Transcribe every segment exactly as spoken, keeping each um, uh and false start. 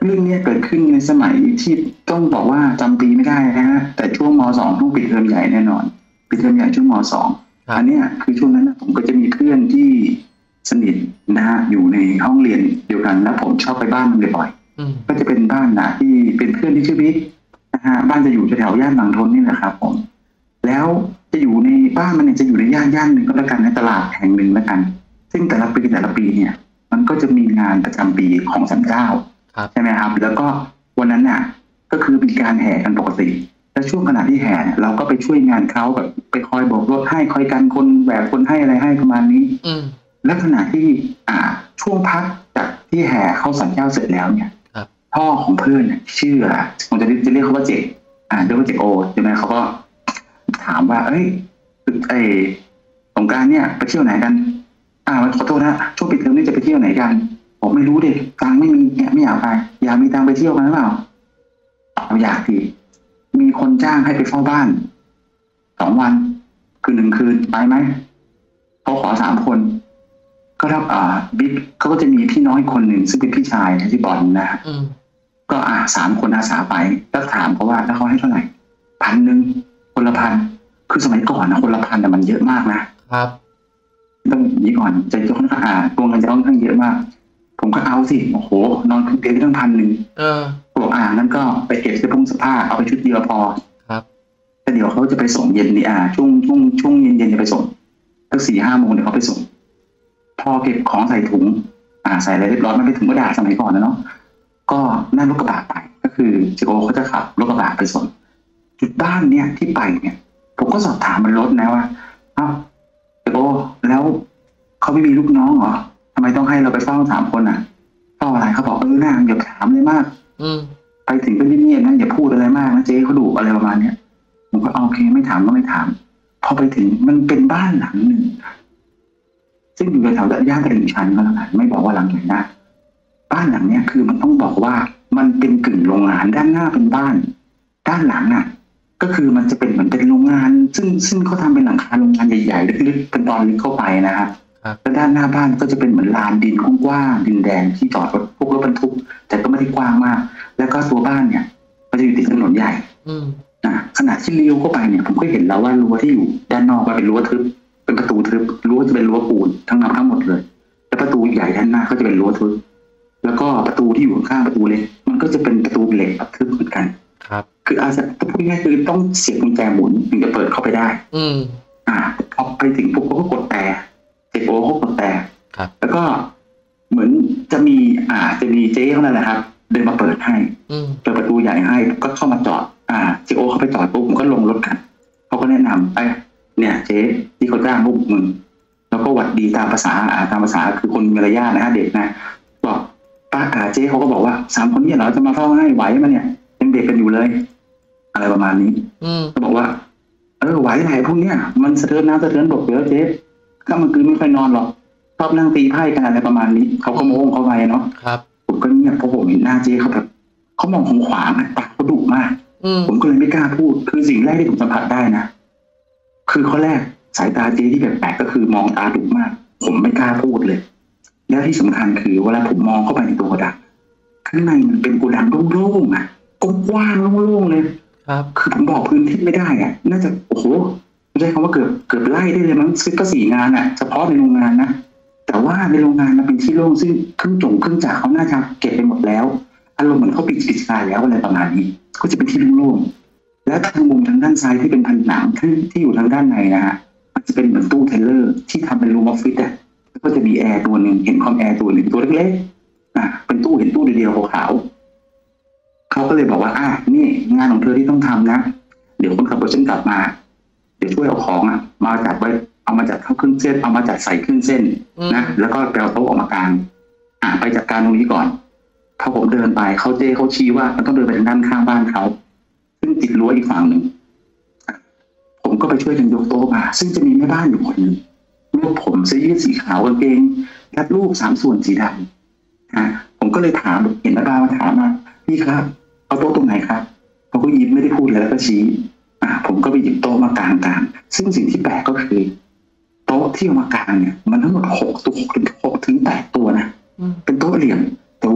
เรื่องนี้เกิดขึ้นในสมัยที่ต้องบอกว่าจำปีไม่ได้นะฮะแต่ช่วงม.สองต้องปิดเทอมใหญ่แน่นอนปิดเทอมใหญ่ช่วงม.สองอันนี้คือช่วงนั้นผมก็จะมีเพื่อนที่สนิทนะฮะอยู่ในห้องเรียนเดียวกันแล้วผมชอบไปบ้านมันบ่อยๆก็จะเป็นบ้านนะที่เป็นเพื่อนที่ชื่อบิ๊กนะฮะบ้านจะอยู่แถวย่านบางทนนี่แหละครับผมแล้วจะอยู่ในบ้านมันเนี่ยจะอยู่ในย่านย่านหนึ่งก็แล้วกันในตลาดแห่งหนึ่งแล้วกันซึ่งแต่ละปีแต่ละปีเนี่ยมันก็จะมีงานประจำปีของศาลเจ้าใช่ไหมครับแล้วก็วันนั้นน่ะก็คือมีการแห่กันปกติและช่วงขณะที่แห่เราก็ไปช่วยงานเขาแบบไปคอยโบกรถให้คอยกันคนแบบคนให้อะไรให้ประมาณนี้และขณะที่อ่าช่วงพักจากที่แห่เข้าศาลเจ้าเสร็จแล้วเนี่ยพ่อของเพื่อนชื่อผมจะจะเรียกเขาว่าเจอ่าเรียกว่าเจโอใช่ไหมเขาก็ถามว่าเอ้ยไอ้สงกรานต์เนี่ยไปเที่ยวไหนกันอ่าขอโทษนะช่วงปิดเทอมนี่จะไปเที่ยวไหนกันผมไม่รู้เด็กตังไม่มีเนี่ยไม่อยากไปอยากมีตังไปเที่ยวกันหรือเปล่าเอาอยากดีมีคนจ้างให้ไปเฝ้าบ้านสองวันคืนหนึ่งคืนไปไหมเขาขอสามคนก็รับอ่าบิ๊กเขาก็จะมีพี่น้อยคนหนึ่งซึ่งเป็นพี่ชายที่บอลนะก็อ่าสามคนอาสาไปแล้วถามเขาว่าแล้วเขาให้เท่าไหร่พันหนึ่งคนละพันคือสมัยก่อนนะคนละพันแต่มันเยอะมากนะครับต้องนี้ก่อนจะค่อนข้างอ่าตัวเงินจะค่อนข้างเยอะมากผมก็เอาสิโอ้โหนอนเตียงตั้งพันหนึ่งเออบอกอ่านั่นก็ไปเก็บเสื้อผงเสื้อผ้าเอาไปชุดเดียวพอครับแต่เดี๋ยวเขาจะไปส่งเย็นนี่อ่าช่วงช่วงช่วงเย็นเย็นจะไปส่งตั้งสี่ห้าโมงเดี๋ยวเขาไปส่งพอเก็บของใส่ถุงอ่าใส่อะไรเรียบร้อยไม่ไปถุงกระดาษสมัยก่อนนะเนาะก็นั่งรถกระบะไปก็คือเจโอเขาจะขับรถกระบะไปส่งจุดบ้านเนี่ยที่ไปเนี่ยผมก็สอบถามบนรถนะว่าอ้าวเจโอแล้วเขาไม่มีลูกน้องเหรอทำไมต้องให้เราไปเฝ้าสามคนอ่ะเฝ้าอะไรเขาบอกเออน่าอย่าถามเลยมากไปถึงก็เงียบๆนะอย่าพูดอะไรมากนะเจ๊เขาดุอะไรประมาณเนี้ยผมก็โอเคไม่ถามก็ไม่ถามพอไปถึงมันเป็นบ้านหลังหนึ่งซึ่งอยู่ในแถวย่านตลิ่งชันก็แล้วกันไม่บอกว่าหลังไหนนะบ้านหลังเนี้ยคือมันต้องบอกว่ามันเป็นกึ่งโรงงานด้านหน้าเป็นบ้านด้านหลังอ่ะก็คือมันจะเป็นเหมือนเป็นโรงงานซึ่งซึ่งเขาทำเป็นหลังคาโรงงานใหญ่ๆลึกๆเป็นตอนลึกเข้าไปนะครับแล้วด้านหน้าบ้านก็จะเป็นเหมือนลานดินกว้างๆดินแดงที่จอดรถพวกรถบรรทุกแต่ก็ไม่ได้กว้างมากแล้วก็ตัวบ้านเนี่ยมันจะอยู่ติดถนนใหญ่นะขณะที่เลี้ยวเข้าไปเนี่ยผมก็เห็นแล้วว่ารั้วที่อยู่ด้านนอกมันเป็นรั้วทึบเป็นประตูทึบรั้วจะเป็นรั้วปูนทั้งนั้นทั้งหมดเลยแล้วประตูใหญ่ด้านหน้าก็จะเป็นรั้วทึบแล้วก็ประตูที่อยู่ข้างประตูเล็กมันก็จะเป็นประตูเหล็กแบบทึบเหมือนกันครับคืออาจจะพูดง่ายๆคือต้องเสียบกุญแจหมุนถึงจะเปิดเข้าไปได้อืมอ่าพอไปถึงปุ๊บก็กดแต่เจ็บโอ้เขากดแต่แล้วก็เหมือนจะมีอ่าจะมีเจ๊เขานั่นแหละครับเดินมาเปิดให้เปิดประตูใหญ่ให้ก็เข้ามาจอดอ่าเจ๊โอเขาไปจอดปุ๊บผมก็ลงรถกันเขาก็แนะนำไปเนี่ยเจ๊ที่เขาจ้างพวกมึงแล้วก็หวัดดีตามภาษาอ่าตามภาษาคือคนมารยาทนะฮะเด็กนะบอกป้าอ่าเจ๊เขาก็บอกว่าสามคนนี้เราจะมาเฝ้าให้ไหวมั้ยเนี่ยยังเด็กกันอยู่เลยอะไรประมาณนี้ก็บอกว่าเออไหวไหนพวกเนี้ยมันสะเทือนน้ำสะเทือนบกเยอะเจ๊ถ้ามันคืนไม่ค่อยนอนหรอกชอบนั่งตีไพ่กันอะไรประมาณนี้เขาก็โม้งเขาไปเนาะครับผมก็เงียบเพราะผมเห็นหน้าเจ๊เขาแบบเขามองของขวางตาเขาดุมากผมก็เลยไม่กล้าพูดคือสิ่งแรกที่ผมสัมผัสได้นะคือข้อแรกสายตาเจ๊ที่แปลกๆก็คือมองตาดุมากผมไม่กล้าพูดเลยแล้วที่สำคัญคือเวลาผมมองเข้าไปในตัวกระดังข้างในมันเป็นโกดังโล่งๆอ่ะกว้างๆโล่งๆเลยครับคือผมบอกพื้นที่ไม่ได้อ่ะน่าจะโอ้โหใช้คำว่าเกือบเกือบไล่ได้เลยมั้งซึ่งก็สี่งานอ่ะเฉพาะในโรงงานนะแต่ว่าในโรงงานมันเป็นที่โล่งซึ่งเครื่องจงเครื่องจักรเขาน่าจะเก็บไปหมดแล้วอารมณ์เหมือนเขาปิดกิจการแล้วอะไรประมาณนี้ก็จะเป็นที่โล่งๆและทางมุมทางด้านซ้ายที่เป็นผนังที่ที่อยู่ทางด้านในนะฮะมันจะเป็นเหมือนตู้เทเลอร์ที่ทำเป็นรูมออฟฟิศอ่ะก็จะมีแอร์ตัวหนึ่งเห็นคอมแอร์ตัวหนึ่งตัวเล็กๆอ่ะเป็นตู้เห็นตู้เดียวๆขาวๆเขาก็เลยบอกว่าอ่ะนี่งานของเธอที่ต้องทำนะเดี๋ยวคนขับรถฉันกลับมาเดี๋ยวช่วยเอาของอ่ะมาจัดไว้เอามาจัดเข้าเครื่องเส้นเอามาจัดใส่เครื่องเส้นนะแล้วก็ไปเอาโต๊ะออกมากางอ่ะไปจัดการตรงนี้ก่อนพอผมเดินไปเขาเจเขาชี้ว่ามันต้องเดินไปทางด้านข้างบ้านเขาซึ่งติดรั้วอีกฝั่งหนึ่งผมก็ไปช่วยกันยกโต๊ะมาซึ่งจะมีแม่บ้านอยู่คนหนึ่งลูกผมเสื้อยืดสีขาวกางเกงรัดรูปสามส่วนสีดำฮะผมก็เลยถามเห็นแม่บ้านมาถามว่าพี่ครับเอาโต๊ะตรงไหนครับเขาก็ยิ้มไม่ได้พูดเลยแล้วก็ชี้อ่ะผมก็ไปหยิบโต๊ะมากางกางซึ่งสิ่งที่แปลกก็คือโต๊ะที่เอามากางเนี่ยมันทั้งหมดหกตัวหกถึงหกถึงแปดตัวนะเป็นโต๊ะเหลี่ยมแต่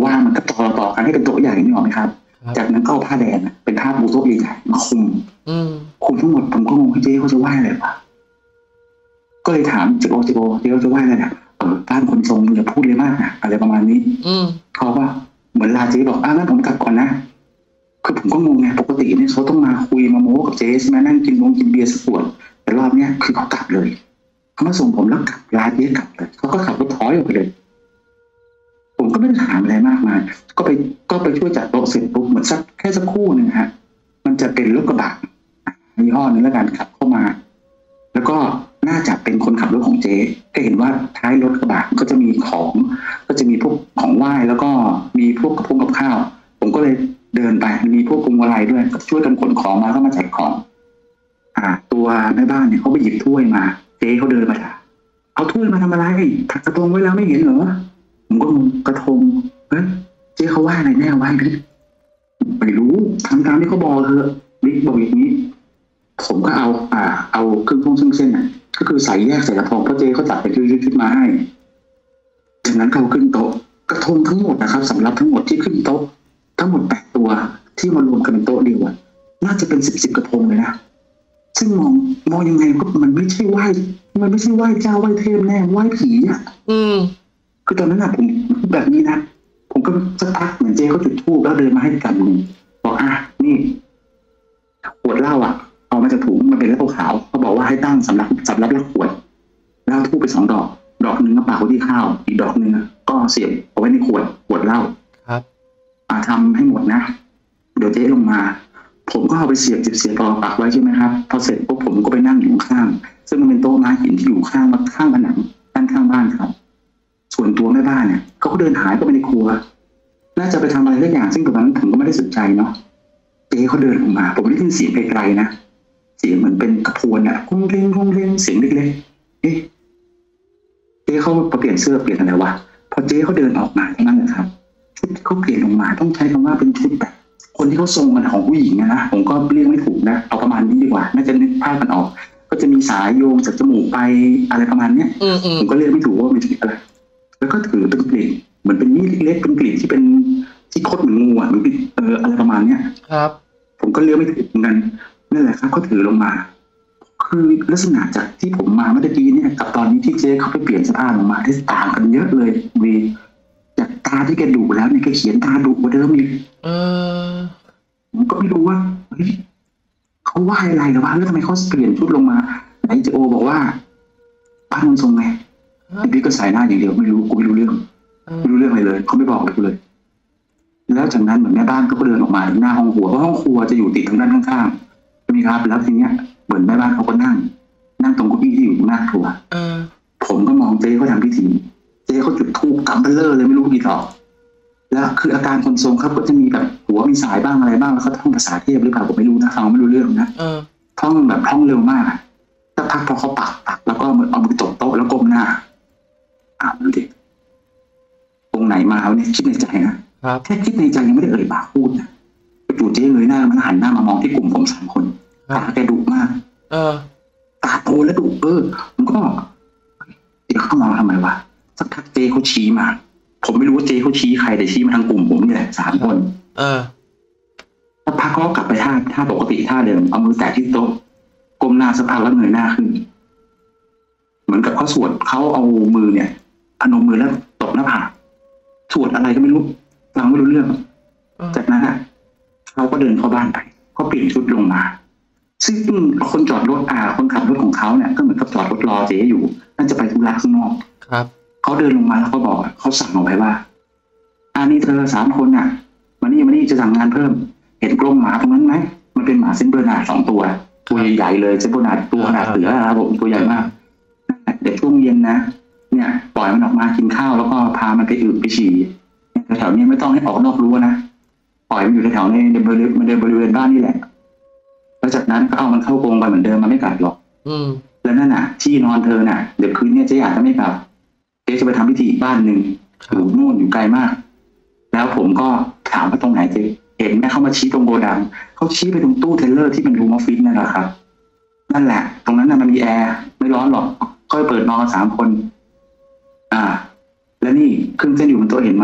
ว่างมันก็ต่อต่อกันให้เป็นโต๊ะใหญ่นี่หรอไหมครับจากนั้นก็เอาผ้าแดงเป็นผ้าปูโต๊ะใหญ่ๆมาคุมคุมทั้งหมดผมก็งงเจ๊เขาจะไหว้อะไรวะก็เลยถามเจ๊โอเจ๊โอเจ๊โอจะไหว้อะไรเนี่ยเออบ้านคนทรงอย่าพูดเลยมากนะอะไรประมาณนี้เขาว่าเหมือนลาเจ๊บอกอ้าวงั้นผมกลับก่อนนะคือผมก็งงไงปกติเนี่ยเขาต้องมาคุยมาโม้กับเจ๊ใช่ไหมนั่งกินวงกินเบียร์สักขวดแต่รอบเนี้ยคือเขากลับเลยเขามาส่งผมแล้วกลับลาเจ๊กลับเลยเขาก็ขับรถถอยออกไปเลยผมก็ไม่ได้ถามอะไรมากมายก็ไปก็ไปช่วยจัดโต๊ะเสร็จปุ๊บเหมือนสักแค่สักครู่หนึ่งฮะมันจะเป็นรถกระบะยี่ห้อนึงแล้วกันขับเข้ามาแล้วก็น่าจะเป็นคนขับรถของเจ๊ก็เห็นว่าท้ายรถกระบะก็จะมีของก็จะมีพวกของไหว้แล้วก็มีพวกกระพงกับข้าวผมก็เลยเดินไปมีพวกพวงมาลัยด้วยก็ช่วยกันขนของมาแล้วมาแจกของอ่าตัวแม่บ้านเนี่ยเขาไปหยิบถ้วยมาเจ๊เขาเดินมาถามเอาถ้วยมาทำอะไรถักกระทงไว้แล้วไม่เห็นเหรอผมก็งงกระทงเฮ้ยเจ๊เขาว่าอะไรแน่ไหว้บิ๊กไม่รู้ทำตามที่เขาบอกเถอะบิ๊กบอกอย่างนี้ผมก็เอาอ่าเอาเครื่องต้มเส้นๆน่ะก็คือใส่แยกใส่กระทงเพราะเจ๊เขาจัดเป็นชุดๆมาให้จากนั้นเขาขึ้นโต๊ะกระทงทั้งหมดนะครับสำหรับทั้งหมดที่ขึ้นโต๊ะทั้งหมดแปดตัวที่มารวมกันเป็นโต๊ะเดียวอ่ะน่าจะเป็นสิบสิบกระทงเลยนะซึ่งมองมองยังไงก็มันไม่ใช่ไหว้มันไม่ใช่ไหว้เจ้าไหว้เทพแน่ไหว้ผีอ่ะอืมคือตอนนั้นอ่ะผมแบบนี้นะผมก็สักพักเหมือนเจ๊เขาจุดธูปแล้วเดินมาให้กันลุงบอกอ่ะนี่ขวดเหล้าอ่ะเอามาจากถุงมันเป็นเหล้าขาวเขาบอกว่าให้ตั้งสำหรับสำหรับละขวดแล้วธูปไปสองดอกดอกหนึ่งก็ปากไว้ที่ข้าวอีกดอกหนึ่งก็เสียบเอาไว้ในขวดขวดเหล้าครับอ่าทำให้หมดนะเดี๋ยวเจ๊ลงมาผมก็เอาไปเสียบเสียบต่อปากไว้ใช่ไหมครับพอเสร็จปุ๊บผมก็ไปนั่งอยู่ข้างซึ่งมันเป็นโต๊ะไม้หินที่อยู่ข้างข้างผนังด้านข้างบ้านครับส่วนตัวแม่บ้านเนี่ยเขาก็เดินหายเข้าไปในครัวน่าจะไปทำอะไรสักอย่างซึ่งตอนนั้นผมก็ไม่ได้สนใจเนาะเจ๊เขาเดินออกมาผมได้ยินเสียงไกลๆนะเสียงเหมือนเป็นกระพวนอ่ะกุ้งเร่งกุ้งเร่งเสียงเล็กๆเอ๊ะเจ๊เขาเปลี่ยนเสื้อเปลี่ยนอะไรวะพอเจ๊เขาเดินออกมาเท่านั้นแหละครับชุดที่เขาเปลี่ยนลงมาต้องใช้คำว่าเป็นชุดแบบคนที่เขาทรงกันของผู้หญิงนะผมก็เรียกไม่ถูกนะเอาประมาณนี้ดีกว่าน่าจะนึกภาพกันออกก็จะมีสายโยงจากจมูกไปอะไรประมาณเนี้ยผมก็เรียกไม่ถูกว่าเป็นชุดอะไรแล้วก็ถือเป็นกลิ่นเหมือนเป็นมีดเล็กๆเป็นกลิ่นที่เป็นที่คดเหมือนงูอ่ะเหมือนเอออะไรประมาณเนี้ยครับผมก็เรียกไม่ถูกเหมือนกันนั่นแหละครับเขาถือลงมาคือลักษณะจากที่ผมมาเมื่อกี้เนี่ยกับตอนนี้ที่เจ๊เขาไปเปลี่ยนเสื้อผ้าลงมาที่ต่างกันเยอะเลยวีจากตาที่แกดุแล้วเนี่ยแกเขียนตาดุกว่าเดิมอีกเออผมก็ไม่รู้ว่าเฮ้ยเขาว่าอะไรหรือว่าแล้วทำไมเขาเปลี่ยนชุดลงมาไหนเจโอบอกว่าบ้านมันทรงไงพี่ก็ใส่หน้าอย่างเดียวไม่รู้กูไม่รู้เรื่องไม่รู้เรื่องอะไรเลยเขาไม่บอกเลยกูเลยแล้วจากนั้นเหมือนแม่บ้านก็เดินออกมาหน้าห้องครัวเพราะห้องครัวจะอยู่ติดทางด้านข้างๆใช่ไหมครับแล้วทีเนี้ยเหมือนแม่บ้านเขาก็นั่งนั่งตรงเก้าอี้ที่อยู่หน้าครัวผมก็มองเจ๊เขาทำพิธีเจ๊เขาจุดธูปกำเบลเลอร์เลยไม่รู้กี่ดอกแล้วคืออาการคนทรงครับก็จะมีแบบหัวมีสายบ้างอะไรบ้างแล้วเขาท่องภาษาเทพหรือเปล่าผมไม่รู้นะฟังไม่รู้เรื่องนะท่องแบบท่องเร็วมากสักพักพอเขาปักปักแล้วก็เหมือนเอามือตบโต๊ะแล้วก้มหน้าอ่านดูดิองค์ไหนมาเนี่ยคิดในใจนะแค่คิดในใจยังไม่ได้เอ่ยปากพูดนะจู่เจ๊เลยหน้ามันหันหน้ามามองที่กลุ่มผมสามคนตาแกดุมากเออตาโตและดุเออผมก็เจ๊เขามองทำไมวะสักพักเจ๊เขาชี้มาผมไม่รู้ว่าเจ๊เขาชี้ใครแต่ชี้มาทางกลุ่มผมนี่แหละสามคนเออสักพักเขากลับไปท่าท่าปกติท่าเดิมเอามือแตะที่โต๊ะก้มหน้าสักพักแล้วเงยหน้าขึ้นเหมือนกับเขาสวดเขาเอามือเนี่ยพนมมือแล้วตบหน้าผากสวดอะไรก็ไม่รู้ฟังไม่รู้เรื่องจากนั้นอ่ะเขาก็เดินเข้าบ้านไปก็เปลี่ยนชุดลงมาซึ่งคนจอดรถอ่าคนขับรถของเขาเนี่ยก็เหมือนกับจอดรถรอเจ๊อยู่น่าจะไปธุระข้างนอกครับเขาเดินลงมาแล้วเขาบอกเขาสั่งเอาไว้ว่าอันนี้เธอสามคนน่ะมานี่มานี่จะสั่งงานเพิ่มเห็นกรงหมาตรงนั้นไหมมันเป็นหมาเซนเบอร์นาร์ดสองตัวตัวใหญ่ๆเลยเซนเบอร์นาร์ดตัวขนาดเสือครับผมตัวใหญ่มากเดี๋ยวช่วงเย็นนะเนี่ยปล่อยมันออกมากินข้าวแล้วก็พามันไปอืดไปฉี่แถวๆนี้ไม่ต้องให้ออกนอกรั้วนะปล่อยมันอยู่ในแถวในบริเวณในบริเวณบ้านนี่แหละแล้วจากนั้นก็เอามันเข้ากรงไปเหมือนเดิมมันไม่กัดหรอกอืมแล้วนั่นน่ะที่นอนเธอน่ะเดี๋ยวคืนนี้เจ๊อาจจะไม่กลับเจ๊จะไปทำพิธีอีกบ้านหนึ่งอยู่นู่นอยู่ไกลมากแล้วผมก็ถามว่าตรงไหนเจ๊เห็นไหมเขามาชี้ตรงโกดังเขาชี้ไปตรงตู้เทเลอร์ที่เป็นรูมอฟฟิศนั่นแหละครับนั่นแหละตรงนั้นน่ะมันมีแอร์ไม่ร้อนหรอกก็เปิดนอนสามคนอ่าแล้วนี่เครื่องเส้นอยู่บนโต๊ะเห็นไหม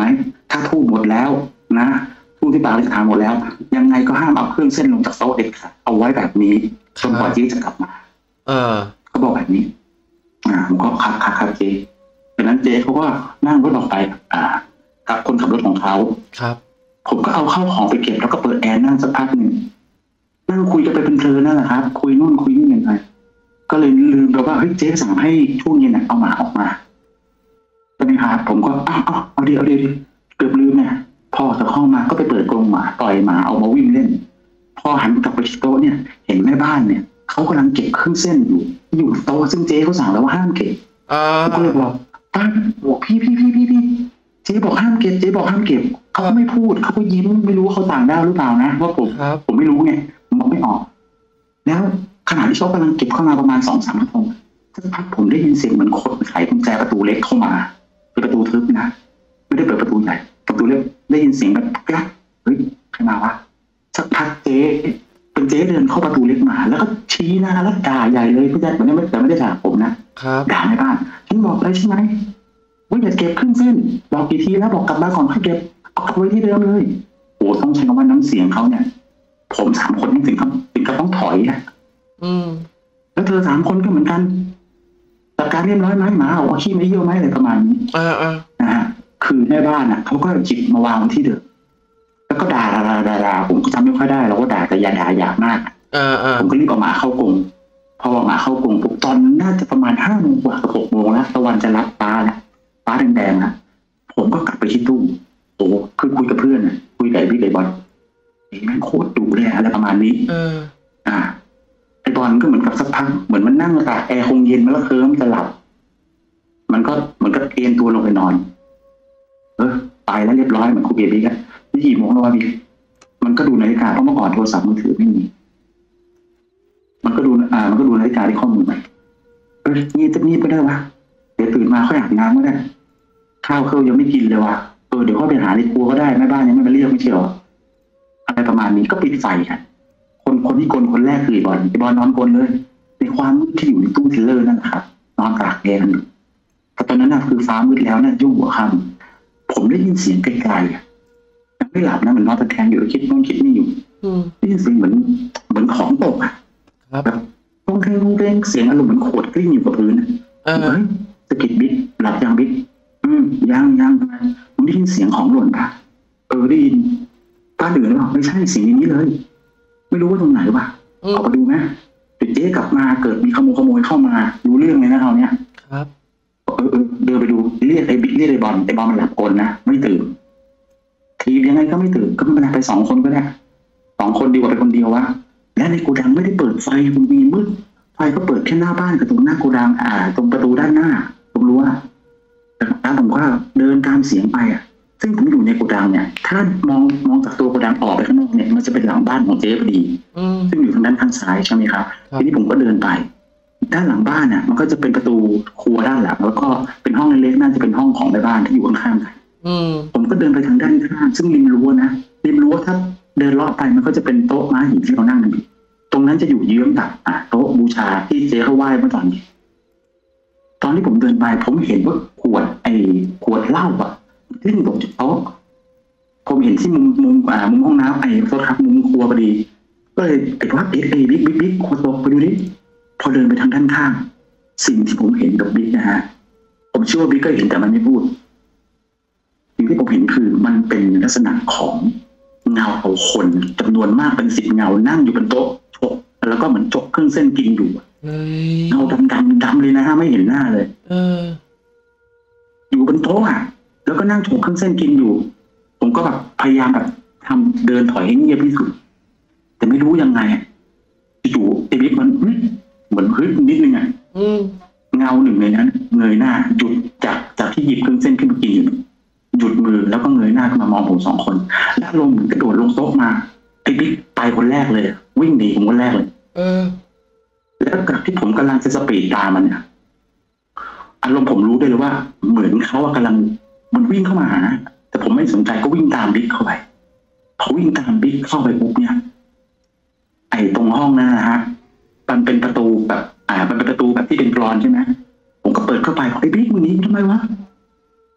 ถ้าทูบหมดแล้วนะทูบที่ปากอธิษฐานหมดแล้วยังไงก็ห้ามเอาเครื่องเส้นลงจากโต๊ะเด็ดขาดเอาไว้แบบนี้จนกว่าเจ๊จะกลับมาเออเขาบอกแบบนี้อ่าผมก็ครับครับครับเจ๊ดังนั้นเจ๊เขาก็นั่งรถออกไปอ่ากับคนขับรถของเขาครับผมก็เอาเข้าของไปเก็บแล้วก็เปิดแอร์นั่งสักพักหนึ่งนั่งคุยกันไปเป็นเพลินนั่นแหละครับคุยนู่นคุยนี่ยังไงก็เลยลืมไปว่าเฮ้ยเจ๊สั่งให้ช่วงเย็นเอาหมาออกมาใช่ไหมครับผมก็อ้าวเอาเอาดีเอาดีเกือบลืมเนี่ยพอจากห้องมาก็ไปเปิดกรงหมาปล่อยหมาเอามาวิ่งเล่นพอหันกลับไปที่โต๊ะเนี่ยเห็นแม่บ้านเนี่ยเขากำลังเก็บเครื่องเส้นอยู่อยู่โต๊ะซึ่งเจ๊เขาสั่งแล้วว่าห้ามเก็บผมก็เลยบอกป้าบอกพี่พี่พี่พี่พี่เจ๊บอกห้ามเก็บเจ๊บอกห้ามเก็บเขาไม่พูดเขาก็ยิ้มไม่รู้เขาต่างด้าวหรือเปล่านะว่าผมผมไม่รู้ไงผมบอกไม่ออกแล้วขณะที่เขากำลังเก็บเข้ามาประมาณสองสามนาทีสักพักผมได้ยินเสียงเหมือนคนไขกุญแจประตูเล็กเข้ามาเป็นประตูทึบนะไม่ได้เปิดประตูใหญ่ประตูเล็กได้ยินเสียงแบบกระเฮ้ยใครมาวะสักพักเจ๊เป็นเจ๊เดินเข้าประตูเล็กมาแล้วก็ชี้หน้าแล้วด่าใหญ่เลยพี่แจ๊คแต่ไม่แต่ไม่ได้ด่าผมนะด่าในบ้านฉันบอกเลยใช่ไหมว่าอย่าเก็บเครื่องเส้นบอกกี่ทีแล้วบอกกลับบ้านก่อนค่อยเก็บเอาไว้ที่เดิมเลยโอ้ต้องใช้คำว่าน้ำเสียงเขาเนี่ยผมสามคนนี่ถึงกับถึงกับต้องถอยนะอืมแล้วเธอสามคนก็เหมือนกันจัดการเรียบร้อยไหมหมาเอาขี้ไม่เยี่ยวไหมอะไรประมาณนี้เออเออนะฮะคือแม่บ้านอ่ะเขาก็จิบมาวางที่เดิมแล้วก็ด่าด่าด่าด่าผมก็จำไม่ค่อยได้เราก็ด่าแต่อย่าด่าหยาบมากเออเออผมก็รีบเอาหมาเข้ากรงพอเอาหมาเข้ากรงปุ๊บตอนน่าจะประมาณห้าโมงกว่ากับหกโมงแล้วตะวันจะรับฟ้าแล้วฟ้าแดงๆนะผมก็กลับไปที่ตู้โอ้คือคุยกับเพื่อนคุยกับพี่ไก่บอลไอ้แม่งโคตรดุเลยอะไรประมาณนี้เอออ่าไอ้บอลก็เหมือนกับสักพักเหมือนมันนั่งตากแอร์คงเย็นมาแล้วเคลิ้มจะหลับมันก็เหมือนกับเอนตัวลงไปนอนเออตายแล้วเรียบร้อยเหมือนครูเบียร์บิ๊กอะนี่กี่โมงแล้ววะบิ๊กมันก็ดูนาฬิกาเพราะเมื่อก่อนโทรศัพท์มือถือไม่มีมันก็ดูอ่ามันก็ดูนาฬิกาที่ข้อมือไปเออนี่จะนี่ไปได้วะเดี๋ยวตื่นมาค่อยอาบน้ำก็ได้ข้าวเคยยังไม่กินเลยวะเออเดี๋ยวเขาไปหาในครัวก็ได้แม่บ้านยังไม่มาเรียกไม่ใช่หรออะไรประมาณนี้ก็ปิดไฟกันคนคนที่กลคนแรกคือไอ้บอลไอ้บอลนอนกลเลยในความมืดที่อยู่ในตู้ทิลเลอร์นั่นแหละครับนอนตากแดดกันอยู่แต่ตอนนั้นน่ะคือฟ้ามืดแล้วน่ะยุ่งหัวค่ำผมได้ยินเสียงไกลๆยังไม่หลับนะเหมือนนอนตะแคงอยู่คิดโน่นคิดนี่อยู่ได้ยินเสียงเหมือนเหมือนของตกอ่ะแบบต้องเร่งต้องเร่งเสียงอารมณ์เหมือนขวดกลิ้งอยู่กับพื้นเฮ้ยสะกิดบิ๊กหลับยังบิ๊กอืมยังยังมึงได้ยินเสียงของหล่นปะเออได้ยินป้าเดือดหรือเปล่าไม่ใช่เสียงอย่างนี้เลยไม่รู้ว่าตรงไหนวะออกไปดูไหมเดี๋ยวเจ๊กลับมาเกิดมีขโมยขโมยเข้ามารู้เรื่องเลยนะเขาเนี้ยครับเออเออเดินไปดูเรียกไอ้บิ๊กเรียกไอ้บอลไอ้บอลมันหลับกลนะไม่ตื่นทียังไงก็ไม่ตื่นก็ไม่เป็นไรไปสองคนก็ได้สองคนดีกว่าไปคนเดียววะและในโกดังไม่ได้เปิดไฟมันมีมืดไฟก็เปิดแค่หน้าบ้านกับตรงหน้าโกดังอ่าตรงประตูด้านหน้าตรงรั้วแต่แล้วผมก็เดินตามเสียงไปอ่ะซึ่งผมอยู่ในโกดังเนี่ยถ้ามองมองจากตัวโกดังออกไปข้างนอกเนี่ยมันจะเป็นหลังบ้านของเจ๊พอดีซึ่งอยู่ทางด้านข้างซ้ายใช่ไหมครับทีนี้ผมก็เดินไปด้านหลังบ้านน่ะมันก็จะเป็นประตูครัวด้านหลังแล้วก็เป็นห้องเล็กๆน่าจะเป็นห้องของแม่บ้านที่อยู่ข้างๆกันผมก็เดินไปทางด้านข้างซึ่งริมรั้วนะริมรั้วถ้าเดินเลาะไปมันก็จะเป็นโต๊ะม้าหินที่เรานั่งกันตรงนั้นจะอยู่เยื้องกับอ่ะโต๊ะบูชาที่เจ๊เขาไหว้เมื่อตอนนี้ตอนที่ผมเดินไปผมเห็นว่าขวดไอ้ขวดเหล้าอ่ะที่ตกจากโต๊ะผมเห็นที่มุมมุมอ่ามุมห้องน้ำไอ้โต๊ะครับมุมครัวพอดีก็เลยไอ้ว่าเอ๊ะไอ้บิ๊กบิ๊กบิ๊กขวดตกไปดูดิพอเดินไปทางด้านข้างสิ่งที่ผมเห็นกับบิ๊กนะฮะผมเชื่อว่าบิ๊กก็เห็นแต่มันไม่พูดสิ่งที่ผมเห็นคือมันเป็นลักษณะของเงาของคนจำนวนมากเป็นสิบเงานั่งอยู่บนโต๊ะฉกแล้วก็เหมือนจกเครื่องเส้นกินอยู่เงาดำดำดำเลยนะฮะไม่เห็นหน้าเลยเอออยู่บนโต๊ะอ่ะแล้วก็นั่งฉกเครื่องเส้นกินอยู่ผมก็แบบพยายามแบบทำเดินถอยให้เงียบที่สุดแต่ไม่รู้ยังไงอยู่ไอ้บิ๊กมันเหมือนฮึดนิดนึงอ่ะเงาหนึ่งในนั้นเงยหน้าหยุดจากจากที่หยิบเครื่องเส้นขึ้นมากินอยู่หยุดมือแล้วก็เงยหน้าขึ้นมามองผมสองคนแล้วลงกระโดดลงโต๊ะมาไอ้บิ๊กไปคนแรกเลยวิ่งหนีผมคนแรกเลยเออแล้วกับที่ผมกำลังจะสปีดตามมันเนี่ยอารมณ์ผมรู้ได้เลยว่าเหมือนเขากำลังมันวิ่งเข้ามาหาแต่ผมไม่สนใจก็วิ่งตามบิ๊กเข้าไปพอวิ่งตามบิ๊กเข้าไปปุ๊บเนี่ยไอ้ตรงห้องนั่นนะฮะมันเป็นประตูแบบอ่ามันเป็นประตูแบบที่เป็นกรอนใช่ไหมผมก็เปิดเข้าไปไอ้บิ๊กมึงหนีทำไมวะ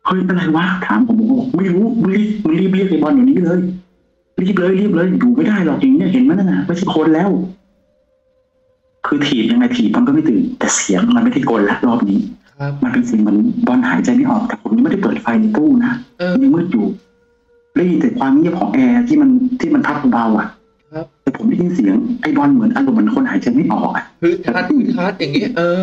เฮ้ยอะไรวะถามผมผมบอกไม่รู้มึงรีบมึงรีบเรียกไอ้บอลอยู่นี้เลยรีบเลยรีบเลยอยู่ไม่ได้หรอกอย่างเนี้ยเห็นไหมนั่นน่ะไม่ใช่คนแล้วคือถีบยังไงถีบมันก็ไม่ตื่นแต่เสียงมันไม่ได้กลละรอบนี้มันเป็นเสียงเหมือนบอลหายใจไม่ออกแต่ผมยังไม่ได้เปิดไฟในตู้นะยังมืดอยู่ได้ยินแต่ความเงียบของแอร์ที่มันที่มันพัดเบาอ่ะแต่ผมได้ยินเสียงไอ้บอลเหมือนอารมณ์เหมือนคนหายใจไม่ออกอ่ะฮึดฮัดฮึดฮัดอย่างนี้เออ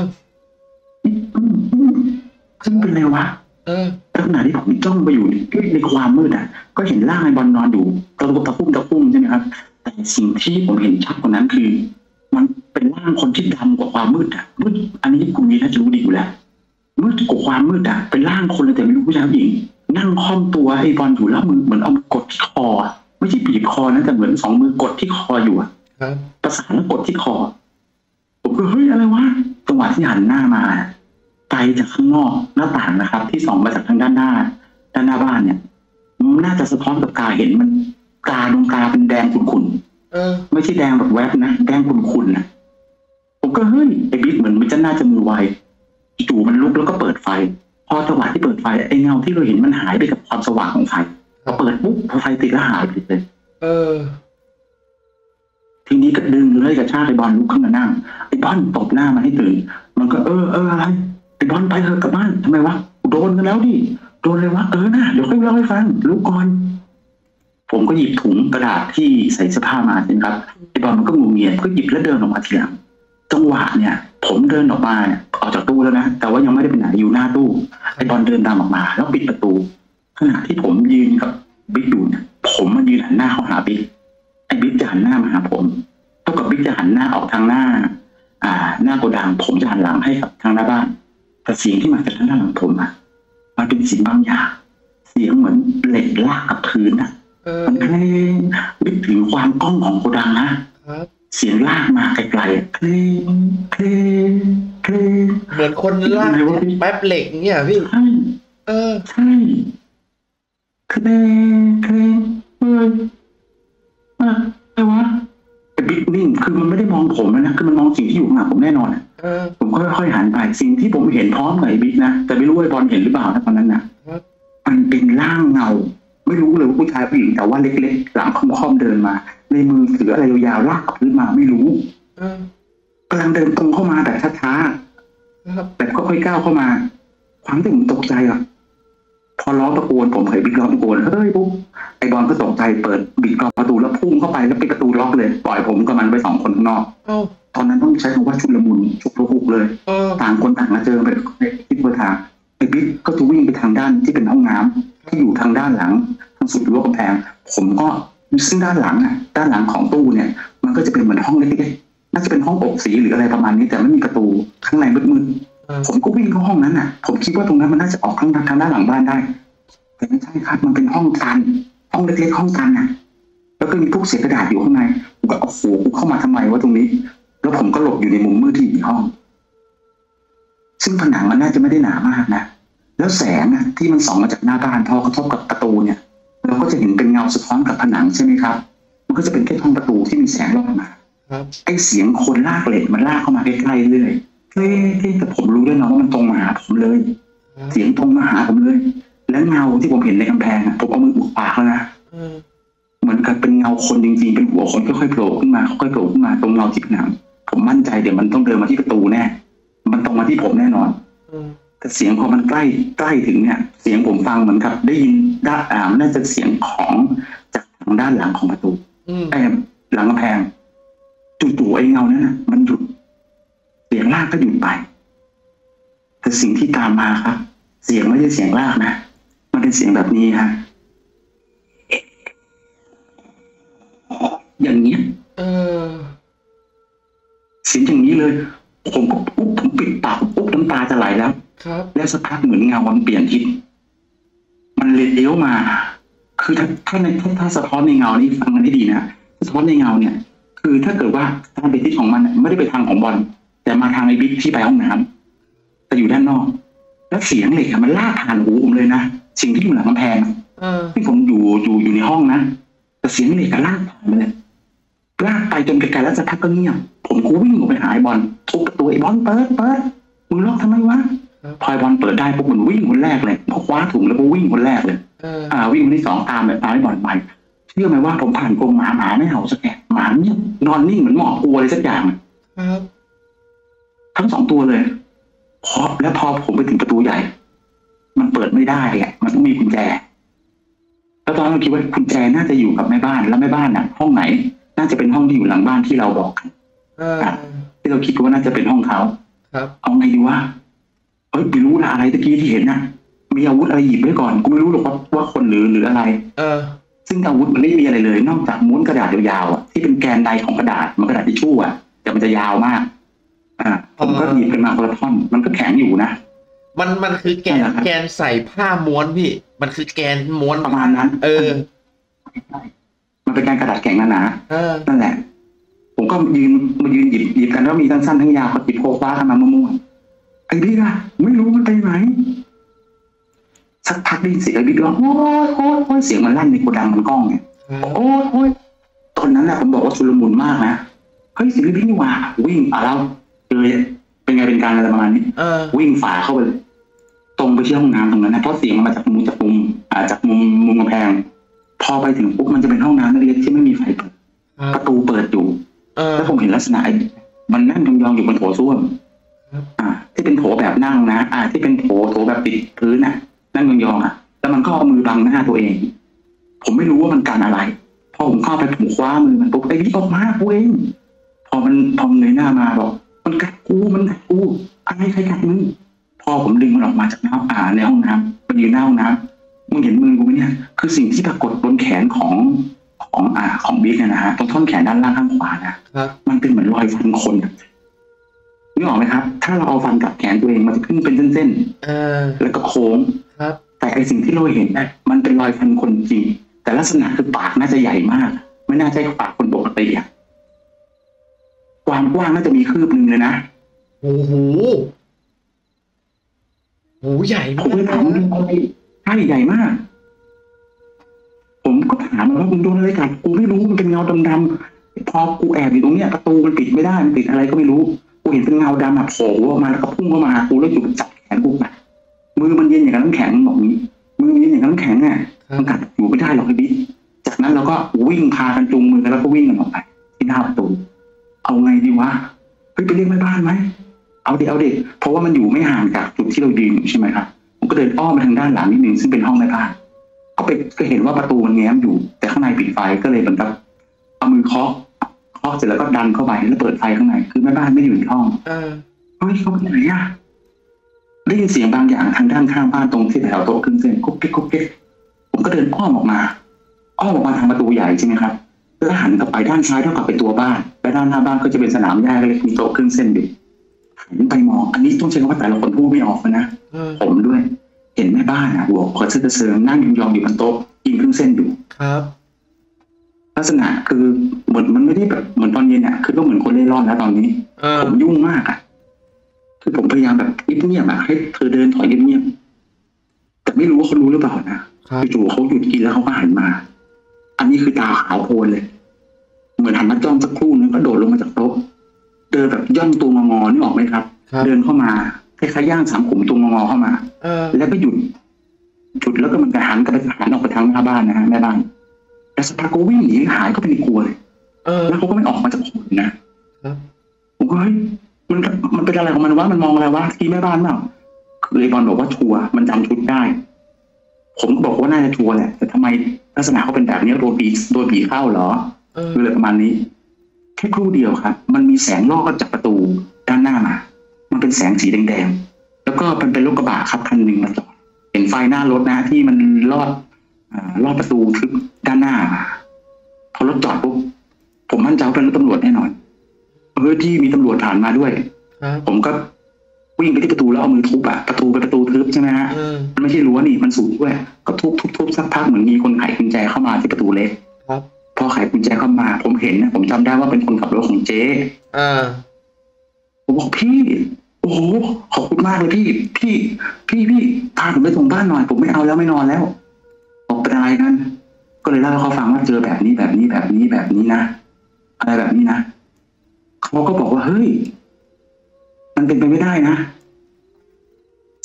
ซึ่งเป็นไรวะเออขณะที่ผมจ้องไปอยู่ในความมืดอ่ะก็เห็นร่างไอ้บอลนอนอยู่ตะลุกตะพุ่มตะพุ่มใช่ไหมครับแต่สิ่งที่ผมเห็นชัดกว่านั้นคือมันเป็นร่างคนที่ดำกว่าความมืดอ่ะมืดอันนี้คุณมีน่าจะรู้ดีอยู่แล้วมืดกว่าความมืดอ่ะเป็นร่างคนเลยแต่ไม่รู้ผู้ชายผู้หญิงนั่งค่อมตัวไอ้บอลอยู่แล้วมือเหมือนเอามือกดที่คอไม่ใช่บีบคอนะแต่เหมือนสองมือกดที่คออยู่อ่ะประสานแล้วกดที่คอผมก็เฮ้ยอะไรวะจังหวะที่หันหน้ามาไกลจากข้างนอกหน้าต่างนะครับที่ส่องมาจากทางด้านหน้าด้านหน้าบ้านเนี่ยน่าจะสะท้อนกับตาเห็นมันตาดวงตาเป็นแดงขุ่นๆไม่ใช่แดงแบบแวบนะแดงขุ่นๆนะผมก็เฮ้ยไอ้บิ๊กเหมือนมันจะน่าจะมือไวจู่มันลุกแล้วก็เปิดไฟพอจังหวะที่เปิดไฟไอ้เงาที่เราเห็นมันหายไปกับความสว่างของไฟพอเปิดปุ๊บพอไฟติดแล้วหายไปเลยเออทีนี้ก็ดึงเลยกระชากไอ้บอลลุกขึ้นมานั่งไอ้บอลตบหน้ามันให้ตื่นมันก็เออเอออะไรไอ้บอลไปเถอะกลับบ้านทำไมวะโดนกันแล้วดิโดนเลยวะเออนะเดี๋ยวค่อยเล่าให้ฟังรู้ก่อนผมก็หยิบถุงกระดาษที่ใส่เสื้อผ้ามาใช่ไหมครับไอ้บอลมันก็งูเงียก็หยิบแล้วเดินออกมาทีหลังจังหวะเนี่ยผมเดินออกมาออกจากตู้แล้วนะแต่ว่ายังไม่ได้ไปไหนอยู่หน้าตู้ไอ้บอลเดินตามออกมาแล้วปิดประตูขณะที่ผมยืนกับบิ๊กอยู่เนี่ยผมมันยืนหันหน้าเข้าหาบิ๊กไอ้บิ๊กจะหันหน้ามาหาผมเท่ากับบิ๊กจะหันหน้าออกทางหน้าอ่าหน้าโกดังผมจะหันหลังให้กับทางหน้าบ้านแต่เสียงที่มาจากทางด้านหลังผมอ่ะมันเป็นเสียงบางอย่างเสียงเหมือนเหล็กลากกับพื้นอ่ะมันเพลงบิ๊กถึงความก้องของโกดังนะเสียงลากมาไกลๆเพลงเพลงเพลงเหมือนคนลากแป๊บเหล็กเงี้ยพี่ใช่เออใช่เพลงเพลงเฮ้ยอะไรวะไอ้บิ๊กนิ่งคือมันไม่ได้มองผมนะคือมันมองสิ่งที่อยู่ข้างหลังผมแน่นอนอ่ะผมค่อยๆหันไปสิ่งที่ผมเห็นพร้อมกับไอ้บิ๊กนะแต่ไม่รู้ไอ้บอลเห็นหรือเปล่านะตอนนั้นนะมันเป็นร่างเงาไม่รู้เลยว่าผู้ชายผู้หญิงแต่ว่าเล็กๆหลังค่อมๆเดินมาในมือถืออะไรยาวๆลากกับพื้นมาไม่รู้กำลังเดินตรงเข้ามาแบบช้าๆแบบค่อยๆก้าวเข้ามาความที่ผมตกใจอ่ะพอร้องตะโกนผมเคยบิ๊กร้องตะโกนเฮ้ยปุ๊บไอ้บอลก็ตกใจเปิดบิดกรอบประตูแล้วพุ่งเข้าไปแล้วปิดประตูล็อกเลยปล่อยผมกับมันไปสองคนข้างนอกตอนนั้นต้องใช้คำว่าชุลมุนฉุกละหุกเลยต่างคนต่างมาเจอไปทิศทางไอ้บิ๊กก็จะวิ่งไปทางด้านที่เป็นห้องน้ำที่อยู่ทางด้านหลังทางสุดรั้วกำแพงผมก็ซึ่งด้านหลังอ่ะด้านหลังของตู้เนี่ยมันก็จะเป็นเหมือนห้องเล็กๆน่าจะเป็นห้องอบสีหรืออะไรประมาณนี้แต่ไม่มีประตูข้างในมืดๆผมก็วิ่งเข้าห้องนั้นน่ะผมคิดว่าตรงนั้นมันน่าจะออกทางทางด้านหลังบ้านได้แต่ไม่ใช่ครับมันเป็นห้องตันห้องเล็กๆห้องตันน่ะแล้วก็มีพวกเศษกระดาษอยู่ข้างในผมก็เอาโผล่เข้ามาทำไมว่าตรงนี้แล้วผมก็หลบอยู่ในมุมมืดที่อยู่ในห้องซึ่งผนังมันน่าจะไม่ได้หนามากนะแล้วแสงอ่ะที่มันส่องมาจากหน้าบ้านพอกระทบกับประตูเนี่ยเราก็จะเห็นเป็นเงาสะท้อนกับผนังใช่ไหมครับมันก็จะเป็นแค่ช่องประตูที่มีแสงลอดมาไอ้เสียงคนลากเหล็กมันลากเข้ามาใกล้ๆเรื่อยๆเฮ้ยแต่ผมรู้ด้วยนะว่ามันตรงมาหาผมเลยเสียงตรงมาหาผมเลยแล้วเงาที่ผมเห็นในกำแพงผมเอามืออุดปากแล้วนะเหมือนกับเป็นเงาคนจริงๆเป็นหัวคนค่อยๆโผล่ขึ้นมาค่อยๆโผล่ขึ้นมาตรงเงาที่ผนังผมมั่นใจเดี๋ยวมันต้องเดินมาที่ประตูแน่มันตรงมาที่ผมแน่นอนแต่เสียงพอมันใกล้ใกล้ถึงเนี่ยเสียงผมฟังเหมือนกับได้ยินด้านอ่าน่าจะเสียงของจากทางด้านหลังของประตูไอ้หลังกำแพงจู่ๆไอ้เงานั้นน่ะมันหยุดเสียงลากก็หยุดไปแต่สิ่งที่ตามมาครับเสียงไม่ใช่เสียงลากนะมันเป็นเสียงแบบนี้ฮะอย่างเงี้ยเออเสียงอย่างนี้เลยผมก็ปุ๊บผมปิดปากปุ๊บน้ำตาจะไหลแล้วแล้วสักพักเหมือนเงามันเปลี่ยนทิศมันเลี้ยวมาคือถ้าถ้าในถ้าถ้าสะท้อนในเงานี่ฟังกันให้ดีนะสะท้อนในเงาเนี่ยคือถ้าเกิดว่าทางไปทิศของมันไม่ได้ไปทางของบอลแต่มาทางไอ้บิ๊กที่ไปห้องน้ำแต่อยู่ด้านนอกแล้วเสียงเหล็กมันลากผ่านหูผมเลยนะสิ่งที่อยู่หลังกำแพงที่ผมอยู่อยู่อยู่ในห้องนะแต่เสียงเหล็กก็ลากผ่านไปเลยลากไปจนไกลๆแล้วสักพักก็เงียบผมกูวิ่งออกไปหาไอ้บอลทุบประตูไอ้บอลเปิดเปิดมึงล็อกทำไมวะพอยบอลเปิดได้ปุ๊บมันวิ่งคนแรกเลยพอคว้าถุงแล้วก็วิ่งคนแรกเลยอ่าวิ่งคนที่สองตามแบบตามให้บอลไปเชื่อไหมว่าผมผ่านกรงหมาหมาไม่เห่าสักแอะหมาเนี่ยนอนนิ่งเหมือนหมอบกลัวอะไรสักอย่างครับทั้งสองตัวเลยพอแล้วพอผมไปถึงประตูใหญ่ มันเปิดไม่ได้อ่ะมันต้องมีกุญแจแล้วตอนนั้นเราคิดว่ากุญแจน่าจะอยู่กับแม่บ้านแล้วแม่บ้านน่ะห้องไหนน่าจะเป็นห้องที่อยู่หลังบ้านที่เราบอกกันที่เราคิดว่าน่าจะเป็นห้องเขาครับเอาไงดีวะเอ้ยไม่รู้ละอะไรตะกี้ที่เห็นน่ะมีอาวุธอะไรหยิบไว้ก่อนกูไม่รู้หรอกว่าว่าคนหรือหรืออะไรเออซึ่งอาวุธมันไม่มีอะไรเลย นอกจากม้วนกระดาษยาวๆอ่ะที่เป็นแกนใดของกระดาษมันกระดาษทิชชู่อ่ะแต่มันจะยาวมากอ่าผมก็หยิบขึ้นมาคนละท่อนมันก็แข็งอยู่นะมันมันคือแกนแกนใส่ผ้าม้วนพี่มันคือแกนม้วนประมาณนั้นเออมันเป็นการกระดาษแข็งหนาๆนั่นแหละผมก็ยืนมายืนหยิบหยิบกันแล้วมีทั้งสั้นทั้งยาวเขาหยิบโคฟ้ากันมามั่วๆไอ้บิ๊กอะไม่รู้มันไปไหนสักพักได้ยินเสียงไอ้บิ๊กร้องโอ๊ยโอ๊ยโอ๊ยเสียงมันลั่นในโกดังมันก้องเนี่ยโอ๊ยโอ๊ยตอนนั้นแหละผมบอกว่าชุลมุนมากนะเฮ้ยเสียงไอ้บิ๊กนี่หว่าวิ่งอ่ะแล้วเลยเป็นไงเป็นการอะไรประมาณนี้วิ่งฝ่าเข้าไปเลยตรงไปที่ห้องน้ำตรงนั้นนะเพราะเสียงมันมาจากมุมจากมุมอ่าจากมุมมุมกำแพงพอไปถึงปุ๊บมันจะเป็นห้องน้ำเล็กๆที่ไม่มีไฟเปิดประตูเปิดอยู่แล้วผมเห็นลักษณะมันนั่งยองๆอยู่บนโถส้วมอ่าที่เป็นโถแบบนั่งนะอ่าที่เป็นโถโถแบบติดพื้นน่ะนั่งยองๆอ่ะแล้วมันก็เอามือบังหน้าตัวเองผมไม่รู้ว่ามันการอะไรพอผมเข้าไปผมคว้ามือมันปุ๊บไอ้นี่ออกมากูเองพอมันพอมันเงยหน้ามาบอกมันกัดกูมันกัดกูอะไรใครกัดมึงพอผมดึงมันออกมาจากน้ำอ่าในห้องน้ำมันยืนหน้าห้องน้ำมึงเห็นมือกูไหมเนี่ยคือสิ่งที่ปรากฏบนแขนของของอ่าของบิ๊กเนี่ยนะฮะตรงท่อนแขนด้านล่างข้างขวานะมันเป็นเหมือนรอยฟันคนนึกออกไหมครับถ้าเราเอาฟันกับแขนตัวเองมันจะขึ้นเป็นเส้นๆแล้วก็โค้งแต่ไอสิ่งที่เราเห็นเนี่ยมันเป็นรอยฟันคนจริงแต่ลักษณะคือปากน่าจะใหญ่มากไม่น่าใช่ปากคนปกติอ่ะความกว้างน่าจะมีคืบนึงเลยนะโอ้โหโหใหญ่มากผมถามอะไรใช่ใหญ่มากผมก็ถามว่ามึงโดนอะไรกัดกูไม่รู้มันเป็นเงาดำๆพอกูแอบอยู่ตรงเนี้ยประตูมันปิดไม่ได้มันปิดอะไรก็ไม่รู้กูเห็นเป็นเงาดำโผล่ออกมาแล้วก็พุ่งเข้ามากูแล้วอยู่จับแขนกูแบบมือมันเย็นอย่างกับน้ำแข็งบอกนี้มือมันเย็นอย่างกับน้ำแข็งอ่ะมันกัดอยู่ไม่ได้หรอกไอ้บิ๊กจากนั้นเราก็วิ่งพากันจูงมือกันแล้วก็วิ่งกันออกไปที่หน้าประตูเอาไงดีวะเฮ้ยไปเรียกแม่บ้านไหมเอาเด็กเอาเด็กเพราะว่ามันอยู่ไม่ห่างจากจุดที่เรายืนอยู่ใช่ไหมครับผมก็เดินอ้อมไปทางด้านหลังนิดนึงซึ่งเป็นห้องแม่บ้านก็ไปก็เห็นว่าประตูมันแง้มอยู่แต่ข้างในปิดไฟก็เลยเหมือนกับเอามือเคาะเคาะเสร็จแล้วก็ดันเข้าไปแล้วเปิดไฟข้างในคือแม่บ้านไม่อยู่ในห้องเฮ้ยเขาไปไหนอ่ะได้ยินเสียงบางอย่างทางด้านข้างบ้านตรงที่แถวโต๊ะเครื่องเส้นกุ๊กกิ๊กกุ๊กกิ๊กผมก็เดินอ้อมออกมาอ้อมออกมาทางประตูใหญ่ใช่ไหมครับแล้วหันกลับไปด้านซ้ายเท่ากับเป็นตัวบ้านและด้านหน้าบ้านก็จะเป็นสนามหญ้าเล็กมีโต๊ะเครื่องเส้นอยู่หันไปมองอันนี้ต้องใช้คำว่าแต่ละคนพูดไม่ออกนะผมด้วยเห็นแม่บ้านอ่ะหัวคอเสื้อกระเซิงนั่งยองๆอยู่บนโต๊ะกินเครื่องเส้นอยู่ครับลักษณะคือเหมือนมันไม่ได้แบบเหมือนตอนเย็นอ่ะคือก็เหมือนคนเล่ร่อนแล้วตอนนี้ผมยุ่งมากอ่ะคือผมพยายามแบบเงียบๆอ่ะให้เธอเดินถอยเงียบๆแต่ไม่รู้ว่าเขารู้หรือเปล่านะจู่ๆเขาหยุดกินแล้วเขาก็หันมาอันนี้คือตาขาวโพลนเลยเหมือนหันมาจ้องสักครู่นึงก็โดดลงมาจากโต๊ะเดินแบบย่องตัวงอๆนี่ออกไหมครับเดินเข้ามาคล้ายๆย่างสามขุมตัวงอๆเข้ามาแล้วก็หยุดหยุดแล้วก็มันกระหันกระหันออกไปทางหน้าบ้านนะฮะแม่บ้านแต่สักพักก็วิ่งหนีหายก็เป็นกลัวเลยแล้วเขาก็ไม่ออกมาจากขุมนะผมก็เฮ้ยมันมันเป็นอะไรของมันวะมันมองอะไรวะที่แม่บ้านเปล่าคือไอ้บอลบอกว่าชัวร์มันจำชุดได้ผมก็บอกว่าน่าจะชัวร์แหละแต่ทำไมลักษณะเขาเป็นแบบนี้โดนผีโดนผีเข้าเหรอคืออะไรประมาณนี้แค่ครู่เดียวครับมันมีแสงลอดจากประตูด้านหน้ามามันเป็นแสงสีแดงๆแล้วก็มันเป็นรถกระบะครับคันหนึ่งมาจอดเห็นไฟหน้ารถนะที่มันลอดอ่าลอดประตูทึบด้านหน้ามาพอรถจอดปุ๊บผมมั่นใจว่าเป็นรถตำรวจแน่นอนเออที่มีตำรวจผ่านมาด้วยผมก็วิ่งไปที่ประตูแล้วเอามือทุบอะประตูเป็นประตูทึบใช่ไหมฮะมันไม่ใช่รั้วนี่มันสูงด้วยก็ทุบทุบทุบสักพักเหมือนมีคนไขกุญแจเข้ามาที่ประตูเล็กพอไขกุญแจเข้ามาผมเห็นนะผมจำได้ว่าเป็นคนขับรถของเจ๊ผมบอกพี่โอ้โหขอบคุณมากเลยพี่พี่พี่พี่พาผมไปส่งบ้านหน่อยผมไม่เอาแล้วไม่นอนแล้วบอกเป็นอะไรกันก็เลยเล่าให้เขาฟังว่าเจอแบบนี้แบบนี้แบบนี้แบบนี้นะอะไรแบบนี้นะเขาก็บอกว่าเฮ้ยมันเป็นไปไม่ได้นะ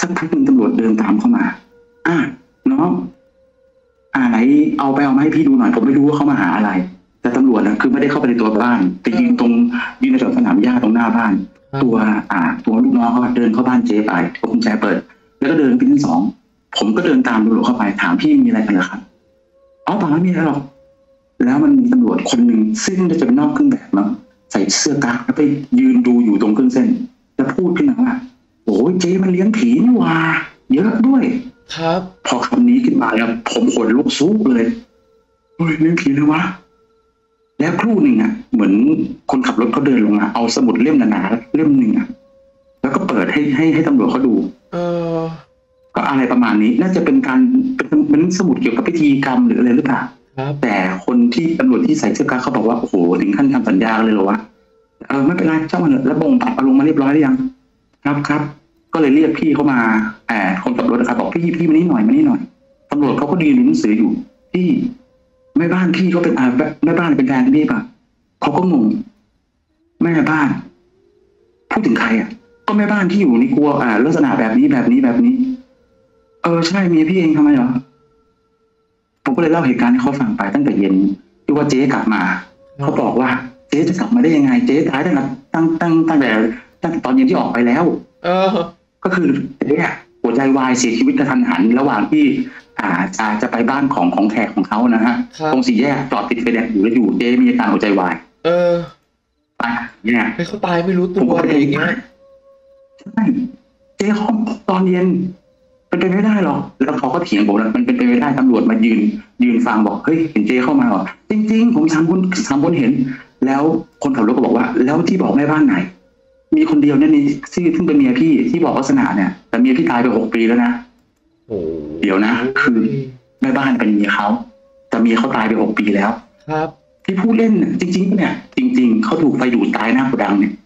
สักพักหนึ่งตำรวจเดินตามเข้ามาอ่ะน้องอ่าไหนเอาไปเอามาให้พี่ดูหน่อยผมไม่รู้ว่าเขามาหาอะไรแต่ตำรวจนะคือไม่ได้เข้าไปในตัวบ้านไปยืนตรงยืนในแถวสนามหญ้าตรงหน้าบ้านตัวอ่าตัวลูกน้องเขาเดินเข้าบ้านเจ๊ไปเอากุญแจเปิดแล้วก็เดินไปชั้นสองผมก็เดินตามตำรวจเข้าไปถามพี่มีอะไรกันเหรอครับอ๋อเปล่าไม่มีอะไรหรอกแล้วมันมีตำรวจคนหนึ่งซึ่งจะเป็นนอกเครื่องแบบมั้งใส่เสื้อกั๊กแล้วไปยืนดูอยู่ตรงเครื่องเส้นแล้วพูดขึ้นมาว่าโอ้ยเจ๊มันเลี้ยงผีนี่หว่าเยอะด้วยครับพอคำนี้ขึ้นมาแล้วผมขนลุกสู้เลยเฮ้ยเลี้ยงผีเลยวะแล้วครู่หนึ่งอ่ะเหมือนคนขับรถเขาเดินลงมาเอาสมุดเล่มหนาๆเล่มหนึ่งอ่ะแล้วก็เปิดให้ให้ให้ตำรวจเขาดูเออก็อะไรประมาณนี้น่าจะเป็นการเป็นสมุดเกี่ยวกับพิธีกรรมหรืออะไรหรือเปล่าแต่คนที่ตำรวจที่ใส่เสื้อกั๊กเขาบอกว่าโอ้โหถึงขั้นทำสัญญาเลยเหรอวะเออไม่เป็นไรเจ้ามันเถอะแล้วบ่งตัดเอาลงมาเรียบร้อยหรือยังครับครับก็เลยเรียกพี่เขามาแอบคนขับรถนะครับบอกพี่พี่มานี่หน่อยมานี่หน่อยตำรวจเขาก็ดีดูหนังสืออยู่พี่แม่บ้านพี่เขาเป็นอ่าแม่บ้านเป็นแฟนพี่ป่ะเขาก็งงแม่บ้านพูดถึงใครอ่ะก็แม่บ้านที่อยู่ในครัวอ่าลักษณะแบบนี้แบบนี้แบบนี้เออใช่เมียพี่เองทำไมเหรอผมก็เลยเล่าเหตุการณ์ให้เขาฟังไปตั้งแต่เย็นที่ว่าเจ๊กลับมาเขาบอกว่าเจ๊จะกลับมาได้ยังไงเจ๊ตายตั้งแต่ตั้งตั้งตั้งแต่ตั้งตอนเย็นที่ออกไปแล้วเออก็คือเจ๊หัวใจวายเสียชีวิตกระทันหันระหว่างที่อ่าจะจะไปบ้านของของแขกของเขานะฮะตรงสี่แยกจอดติดไฟแดงอยู่แล้วอยู่เจ๊มีอาการหัวใจวายเออตายเนี่ยให้เขาตายไม่รู้ตัวอะไรอย่างเงี้ยใช่เจ๊เขาตอนเย็นเป็นไปไม่ได้หรอกแล้วเขาก็เถียงผมนะมันเป็นไปไม่ได้ตำรวจมายืนยืนฟังบอกเฮ้ยเห็นเจ๊เข้ามาหรอจริงๆผมสามคนสามคนเห็นแล้วคนขับรถก็บอกว่าแล้วที่บอกแม่บ้านไหนมีคนเดียวเนี่ยนี่ที่ซึ่งเป็นเมียพี่ที่บอกลักษณะเนี่ยแต่เมียพี่ตายไปหกปีแล้วนะโอ้เดี๋ยวนะคือแม่บ้านเป็นเมียเขาแต่เมียเขาตายไปหกปีแล้วครับที่พูดเล่นจริงๆเนี่ยจริงๆเขาถูกไฟดูดตายหน้าโกดังเนี่ย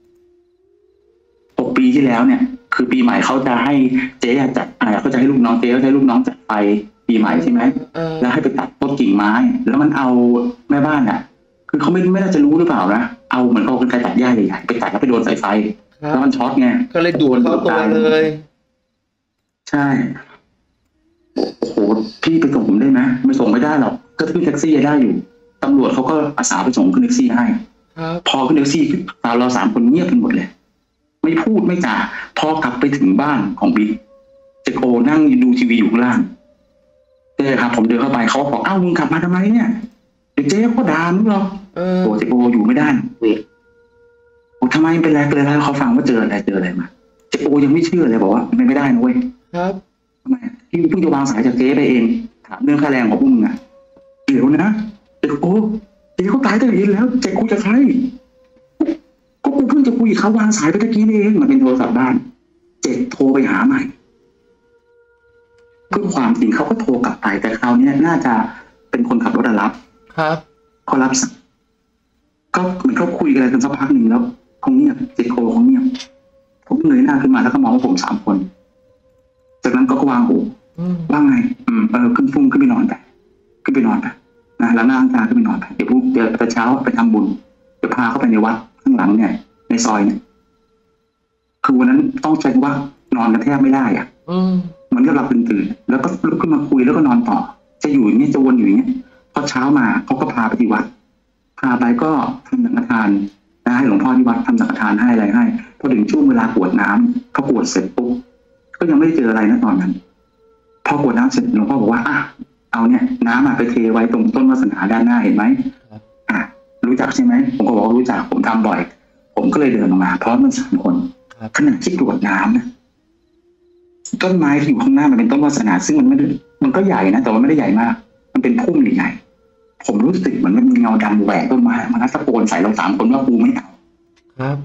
หกปีที่แล้วเนี่ยคือปีใหม่เขาจะให้เจ๊จัดอะไรเขาจะให้ลูกน้องเจ๊เขาจะให้ลูกน้องจัดไฟปีใหม่ใช่ไหมแล้วให้ไปตัดต้นกิ่งไม้แล้วมันเอาแม่บ้านอ่ะคือเขาไม่ไม่น่าจะรู้หรือเปล่านะเอาเหมือนเขาเป็นการตัดหญ้าใหญ่ๆไปตัดแล้วไปโดนสายไฟแล้วมันช็อตไงก็เลยดูดเข้าตัวเลยใช่โอ้โหพี่ไปส่งผมได้ไหมไม่ส่งไม่ได้หรอกก็ขึ้นแท็กซี่ได้อยู่ตำรวจเขาก็อาสาไปส่งขึ้นแท็กซี่ให้พอขึ้นแท็กซี่เราสามคนเงียบกันหมดเลยไม่พูดไม่จ่าพอกลับไปถึงบ้านของบิ๊กเจโกนั่งดูทีวีอยู่ข้างล่างเจ๊ครับผมเดินเข้าไปเขาบอกอ้าวมึงกลับมาทำไมเนี่ยเดี๋ยวเจ๊ก็ด่ามึงหรอกโอ้เจโกอยู่ไม่ได้โอ้ทำไมเป็นไรเป็นไรเขาฟังว่าเจออะไรเจออะไรมาเจโกยังไม่เชื่อเลยบอกว่าไม่ได้นะเว้ยครับทำไมพี่เพิ่งจะวางสายจากเจ๊ไปเองถามเรื่องค่าแรงของพวกมึงอ่ะเดี๋ยวนะเจโกเจ๊เขาตายตั้งแต่เย็นแล้วเจ๊กูจะใครก็กูเพิ่งจะคุยเขาวางสายไปตะกี้นี่เองมันเป็นโทรศัพท์บ้านเจ็ดโทรไปหาใหม่เพื่อความจริงเขาก็โทรกลับไปแต่คราวนี้น่าจะเป็นคนขับรถรับครับเขารับสั่งก็เหมือนเขาคุยอะไรกันสักพักหนึ่งแล้วเขาเงียบเจ็ดโทรเขาเงียบผมเงยหน้าขึ้นมาแล้วก็มองว่าผมสามคนจากนั้นก็วางหูว่าไงอืมเออขึ้นฟุ้งขึ้นไปนอนไปขึ้นไปนอนไปนะแล้วหน้าตาขึ้นไปนอนไปเดี๋ยวพรุ่งเดี๋ยวตอนเช้าไปทำบุญเดี๋ยวพาเขาไปในวัดข้างหลังเนี่ยในซอยเนี่ยคือวันนั้นต้องใช้ว่านอนกันแทบไม่ได้อ่ะมันก็หลับตื่นๆแล้วก็ลุกขึ้นมาคุยแล้วก็นอนต่อจะอยู่อย่างนี้จะวนอยู่อย่างนี้พอเช้ามาเขาก็พาไปที่วัดพาไปก็ทำสังฆทานนะให้หลวงพ่อที่วัดทำสังฆทานให้อะไรให้พอถึงช่วงเวลากรวดน้ำเขากรวดเสร็จปุ๊บก็ยังไม่ได้เจออะไรนะตอนนั้นพอกรวดน้ำเสร็จหลวงพ่อบอกว่าอ่ะเอาเนี่ยน้ำอ่ะไปเทไว้ตรงต้นวาสนาด้านหน้าเห็นไหมอ่ะรู้จักใช่ไหมผมก็บอกรู้จักผมทำบ่อยผมก็เลยเดินออกมาเพราะมันสามคนขณะที่กรวดน้ำนะต้นไม้ที่อยู่ข้างหน้ามันเป็นต้นวาสนาซึ่งมันไม่มันก็ใหญ่นะแต่ว่าไม่ได้ใหญ่มากมันเป็นพุ่มใหญ่ผมรู้สึกเหมือนมันมีเงาดำแหวกต้นไม้มันตะโกนใส่เราสามคนว่ากูไม่เอาครับ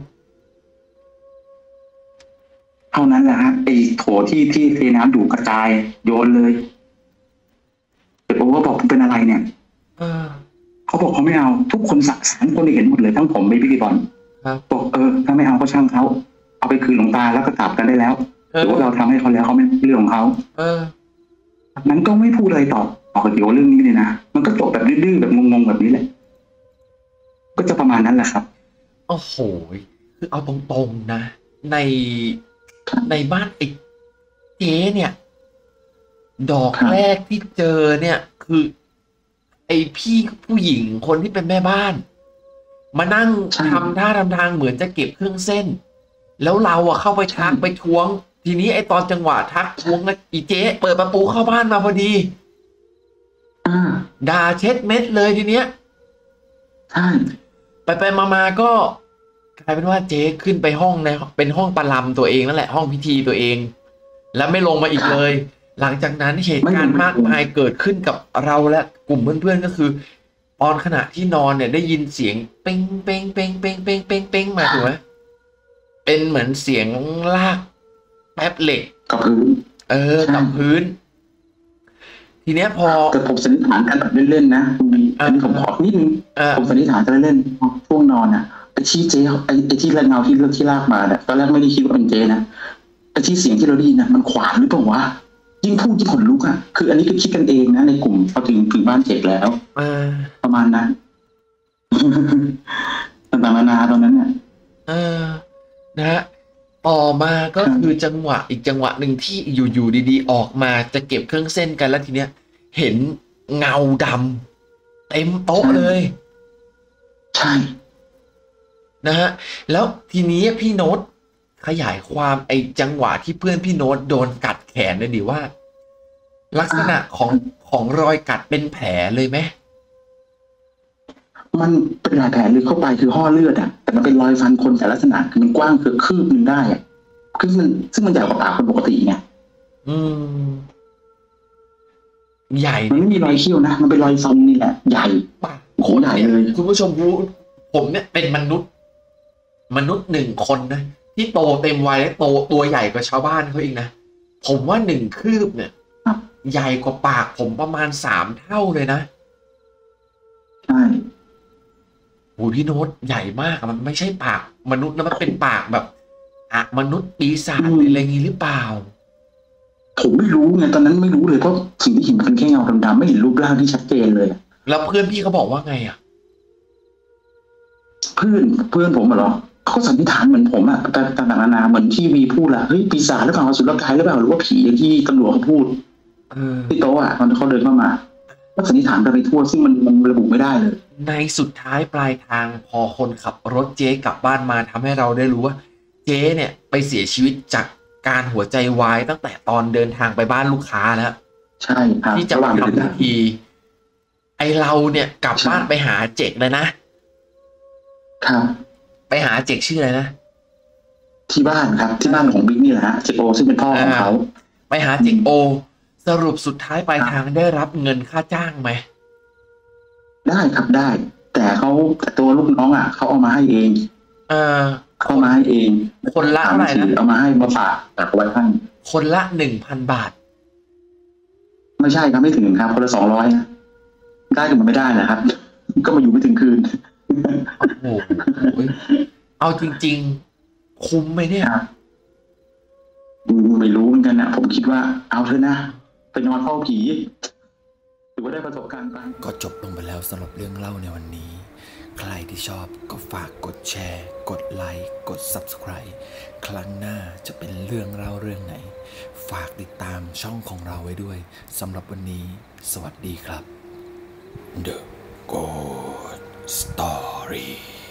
เท่านั้นแหละฮะไอ้โถที่ที่เทน้ำดูกระจายโยนเลยแต่ผมก็บอกผมเป็นอะไรเนี่ยเขาบอกเขาไม่เอาทุกคนสักสามคนเห็นหมดเลยทั้งผมไปพี่บอลบอกเออถ้าไม่เอาก็ช่างเขาเอาไปคืนหลวงตาแล้วก็กลับกันได้แล้วหรือว่าเราทำให้เขาแล้วเขาไม่เรื่องของเขานั้นก็ไม่พูดอะไรต่อออกเกี่ยวเรื่องนี้เลยนะมันก็จบแบบดื้อๆแบบงงๆแบบนี้แหละก็จะประมาณนั้นแหละครับโอ้โหคือเอาตรงๆนะในในบ้านไอ้เจ๊เนี่ยดอกแรกที่เจอเนี่ยคือไอพี่ผู้หญิงคนที่เป็นแม่บ้านมานั่งทำท่าทำทางเหมือนจะเก็บเครื่องเส้นแล้วเราอะเข้าไปทักไปทวงทีนี้ไอตอนจังหวะทักทวงนะอีเจ๊เปิดประตูเข้าบ้านมาพอดีด่าเช็ดเม็ดเลยทีเนี้ยใช่ไปไปมาๆก็กลายเป็นว่าเจ๊ขึ้นไปห้องในเป็นห้องประลำตัวเองนั่นแหละห้องพิธีตัวเองแล้วไม่ลงมาอีกเลยหลังจากนั้นเหตุการณ์มากมายเกิดขึ้นกับเราและกลุ่มเพื่อนๆก็คือตอนขณะที่นอนเนี่ยได้ยินเสียงเป้งเป้งเป้งเป้งเป้งเป้งเป้งมาถูกไหมเป็นเหมือนเสียงลากแป๊บเหล็กกับพื้นเออกับพื้นทีเนี้ยพอแต่ผมสันนิษฐานกันแบบเล่นๆนะคุณมีอันนี้ผมขอนิดนึงผมสันนิษฐานกันเล่นๆช่วงนอนอ่ะไอ้ที่เจ๊ไอ้ไอ้ที่แรงเงาที่เลือกที่ลากมาเนี่ยตอนแรกไม่ได้คิดว่าเป็นเจ๊นะไอ้ที่เสียงที่เราได้ยินนะมันขวานหรือเปล่าวะยิ่งพูดยิ่งขนลุกอ่ะคืออันนี้ก็คิดกันเองนะในกลุ่มพอถึงถึงบ้านเจ็กแล้วประมาณนั้นต่างๆนานาตอนนั้นเนี่ยเออนะฮะต่อมาก็คือจังหวะอีกจังหวะหนึ่งที่อยู่ๆดีๆออกมาจะเก็บเครื่องเส้นกันแล้วทีเนี้ยเห็นเงาดำเต็มโต๊ะเลยใช่นะฮะแล้วทีนี้พี่โน้ตขยายความไอ้จังหวะที่เพื่อนพี่โน้ตโดนกัดแขนเลยดิว่าลักษณะของของรอยกัดเป็นแผลเลยไหมมันเป็นรอยแผลลึกเข้าไปคือห่อเลือดอ่ะแต่มันเป็นรอยฟันคนแต่ลักษณะคือมันกว้างเกือบคืบนึงได้อ่ะคือมันซึ่งมันใหญ่กว่าปากคนปกติไงอืมใหญ่มันไม่มีรอยเขี้ยวนะมันเป็นรอยฟันนี่แหละใหญ่ปากโคตรใหญ่เลยคุณผู้ชมรู้ผมเนี่ยเป็นมนุษย์มนุษย์หนึ่งคนนะที่โตเต็มวัยและโตตัวใหญ่กว่าชาวบ้านเขาอีกนะผมว่าหนึ่งคืบเนี่ยใหญ่กว่าปากผมประมาณสามเท่าเลยนะใช่โอ้พี่โน้ตใหญ่มากมันไม่ใช่ปากมนุษย์นะมันเป็นปากแบบอะมนุษย์ปีศาจอะไรอย่างนี้หรือเปล่าผมไม่รู้ไงตอนนั้นไม่รู้เลยเพราะสิ่งที่เห็นเป็นแค่เงาดำๆไม่เห็นรูปร่างที่ชัดเจนเลยแล้วเพื่อนพี่เขาบอกว่าไงอ่ะเพื่อนเพื่อนผมเหรอเขาสันนิษฐานเหมือนผมอะต่างๆนานาเหมือนที่วีพูดแหละเฮ้ยปีศาจหรือเปล่าสุรกายหรือเปล่าหรือว่าผีอย่างที่ตำรวจเขาพูดที่โต๊ะอะตอนเขาเดินเข้ามาก็สันนิษฐานกันไปทั่วซึ่งมันมันระบุไม่ได้เลยในสุดท้ายปลายทางพอคนขับรถเจ๊กลับบ้านมาทำให้เราได้รู้ว่าเจ๊เนี่ยไปเสียชีวิตจากการหัวใจวายตั้งแต่ตอนเดินทางไปบ้านลูกค้าแล้วใช่ครับที่จะมาทำพิธีไอเราเนี่ยกลับบ้านไปหาเจ๊กเลยนะครับไปหาเจ๊กชื่ออะไรนะที่บ้านครับที่บ้านของบิ๊กนี่แหละฮะเจ๊กโอซึ่งเป็นพ่อของเขาไปหาเจ๊กโอสรุปสุดท้ายปลายทางได้รับเงินค่าจ้างไหมได้ครับได้แต่เขาตัวลูกน้องอ่ะเขาเอามาให้เองเออเขามาให้เองคนละเท่าไหร่นะเอามาให้มาฝากจากไว้ให้คนละหนึ่งพันบาทไม่ใช่ครับไม่ถึงครับคนละสองร้อยได้ก็มันไม่ได้นะครับก็มาอยู่ไม่ถึงคืนโอ้โหเอาจริงๆคุ้มไหมเนี่ยไม่รู้เหมือนกันนะผมคิดว่าเอาเถอะนะไปนอนเฝ้าผีถือว่าได้ประสบการณ์ไปก็จบลงไปแล้วสำหรับเรื่องเล่าในวันนี้ใครที่ชอบก็ฝากกดแชร์กดไลค์กด ซับสไครบ์ ครั้งหน้าจะเป็นเรื่องเล่าเรื่องไหนฝากติดตามช่องของเราไว้ด้วยสำหรับวันนี้สวัสดีครับ The Ghost Story